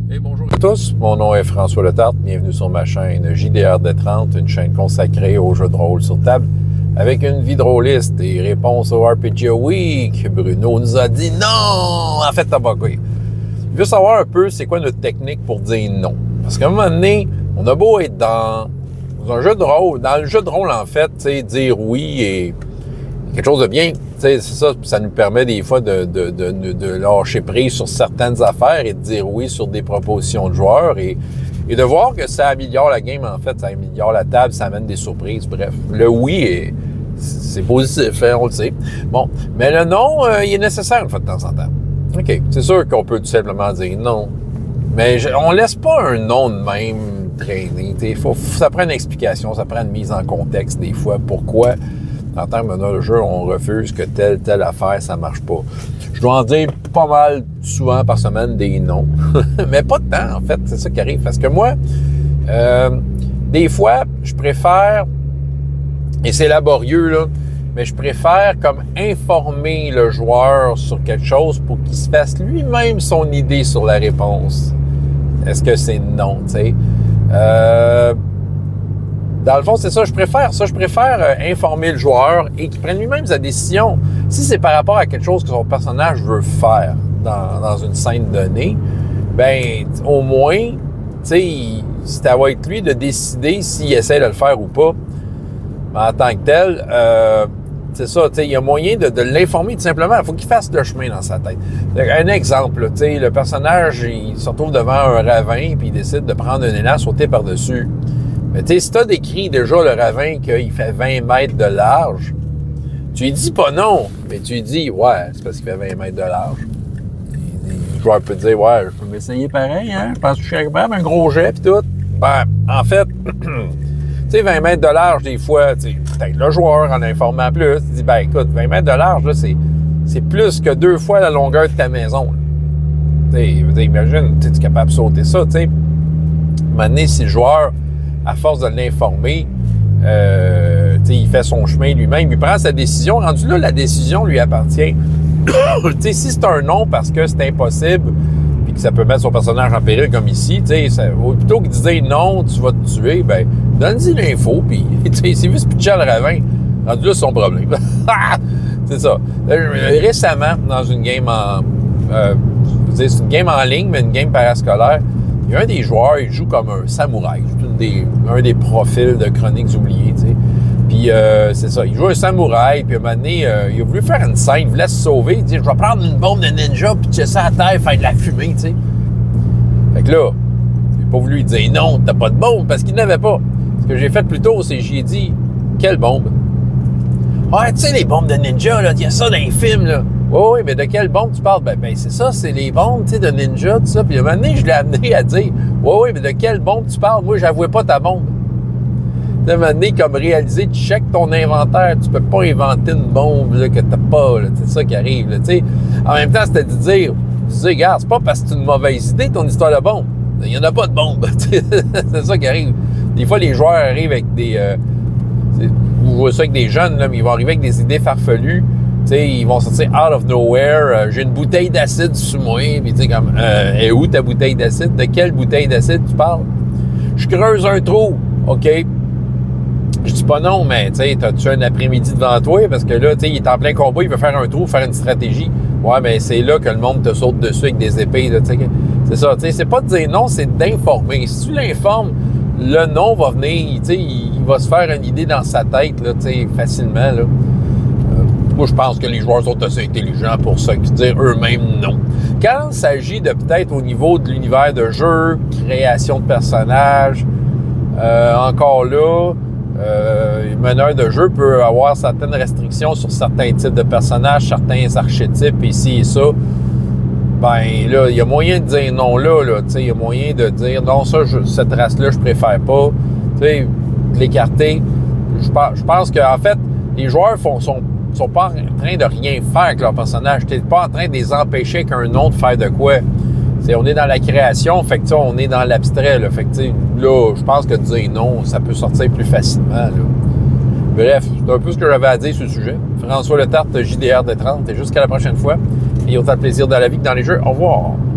Et bonjour à tous, mon nom est François Letarte, bienvenue sur ma chaîne JDR-D30, une chaîne consacrée aux jeux de rôle sur table, avec une vie drôliste et réponse au RPG Week. Bruno nous a dit non! En fait, t'as pas quoi. Il veut savoir un peu c'est quoi notre technique pour dire non. Parce qu'à un moment donné, on a beau être dans un jeu de rôle, dans le jeu de rôle en fait, dire oui et quelque chose de bien. C'est ça, ça nous permet des fois de lâcher prise sur certaines affaires et de dire oui sur des propositions de joueurs et de voir que ça améliore la game, en fait, ça améliore la table, ça amène des surprises, bref. Le oui, c'est positif, hein, on le sait. Bon, mais le non, il est nécessaire une fois de temps en temps. OK, c'est sûr qu'on peut tout simplement dire non, mais on laisse pas un non de même traîner. Ça prend une explication, ça prend une mise en contexte des fois, pourquoi en tant que meneur de jeu, on refuse que telle affaire, ça marche pas. Je dois en dire pas mal souvent par semaine des non. Mais pas de temps, en fait. C'est ça qui arrive. Parce que moi, des fois, je préfère, et c'est laborieux, là, mais je préfère comme informer le joueur sur quelque chose pour qu'il se fasse lui-même son idée sur la réponse. Est-ce que c'est non, tu sais? Dans le fond, c'est ça, je préfère ça. Je préfère informer le joueur et qu'il prenne lui-même sa décision. Si c'est par rapport à quelque chose que son personnage veut faire dans une scène donnée, ben au moins, tu sais, ça va être lui de décider s'il essaie de le faire ou pas. Mais en tant que tel, c'est ça, tu sais, il y a moyen de l'informer tout simplement. Il faut qu'il fasse le chemin dans sa tête. Un exemple, tu sais, le personnage, il se retrouve devant un ravin puis il décide de prendre un élan, sauter par-dessus. Mais tu sais, si tu as décrit déjà le ravin qu'il fait 20 mètres de large, tu lui dis pas non, mais tu lui dis, ouais, c'est parce qu'il fait 20 mètres de large. Le joueur peut te dire, ouais, je peux m'essayer pareil, hein, je pense que je suis capable, un gros jet pis tout. Ben, en fait, tu sais, 20 mètres de large, des fois, tu sais, peut-être le joueur en informant plus, tu dis, ben écoute, 20 mètres de large, là, c'est plus que 2 fois la longueur de ta maison. Tu sais, imagine, tu es capable de sauter ça, tu sais. Maintenant, si le joueur, à force de l'informer, il fait son chemin lui-même, il prend sa décision. Rendu là, la décision lui appartient. Si c'est un non parce que c'est impossible puis que ça peut mettre son personnage en péril comme ici, plutôt que de dire non, tu vas te tuer, ben donne-y l'info, puis s'il veut se pitcher le ravin, rendu là, c'est son problème. C'est ça. Récemment, dans une game c'est une game en ligne, mais une game parascolaire, il y a un des joueurs, il joue comme un samouraï. Un des profils de Chroniques oubliées, tu sais. Puis c'est ça, il joue un samouraï, puis à un moment donné, il a voulu faire une scène, il voulait se sauver. Il dit, je vais prendre une bombe de ninja, puis tu ça à terre, faire de la fumée, tu sais. Fait que là, j'ai pas voulu lui dire, non, t'as pas de bombe, parce qu'il n'avait pas. Ce que j'ai fait plus tôt, c'est que j'ai dit, quelle bombe? Ouais, tu sais, les bombes de ninja, là, il y a ça dans les films, là. Oui, mais de quelle bombe tu parles? Ben c'est ça, c'est les bombes, tu sais, de ninja, tout ça. Puis à un moment donné, je l'ai amené à dire, oui, mais de quelle bombe tu parles? Moi, j'avouais pas ta bombe. À un moment donné, comme réaliser, tu checkes ton inventaire, tu peux pas inventer une bombe là, que t'as pas, c'est ça qui arrive, tu sais. En même temps, c'était de dire, regarde, c'est pas parce que c'est une mauvaise idée ton histoire de bombe. Il y en a pas de bombe, c'est ça qui arrive. Des fois, les joueurs arrivent avec des... vous voyez ça avec des jeunes, là, mais ils vont arriver avec des idées farfelues. T'sais, ils vont sortir out of nowhere. J'ai une bouteille d'acide sous moi. Puis tu sais, comme, et où ta bouteille d'acide? De quelle bouteille d'acide tu parles? Je creuse un trou. OK. Je dis pas non, mais tu sais, t'as-tu un après-midi devant toi? Parce que là, tu sais, il est en plein combat, il veut faire un trou, faire une stratégie. Ouais, mais c'est là que le monde te saute dessus avec des épées. Là, c'est ça. Tu sais, c'est pas de dire non, c'est d'informer. Si tu l'informes, le non va venir. Tu sais, il va se faire une idée dans sa tête, là, tu sais, facilement, là. Moi, je pense que les joueurs sont assez intelligents pour se dire eux-mêmes non. Quand il s'agit de peut-être au niveau de l'univers de jeu, création de personnages, encore là, le meneur de jeu peut avoir certaines restrictions sur certains types de personnages, certains archétypes, ici et ça. Ben là, il y a moyen de dire non là, tu sais, il y a moyen de dire non, ça, cette race-là, je préfère pas. Tu sais, de l'écarter. Je pense qu'en fait, les joueurs sont pas en train de rien faire avec leur personnage. Tu n'es pas en train de les empêcher qu'un nom de faire de quoi. T'sais, on est dans la création, fait que on est dans l'abstrait. Là, fait que là, je pense que dire non, ça peut sortir plus facilement. Là. Bref, c'est un peu ce que j'avais à dire sur le sujet. François Letarte, JDR-D30, et jusqu'à la prochaine fois. Et autant de plaisir dans la vie que dans les jeux. Au revoir.